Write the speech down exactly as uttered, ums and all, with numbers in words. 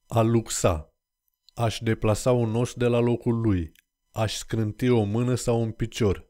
A luxa. Aș deplasa un os de la locul lui. Aș scrânti o mână sau un picior.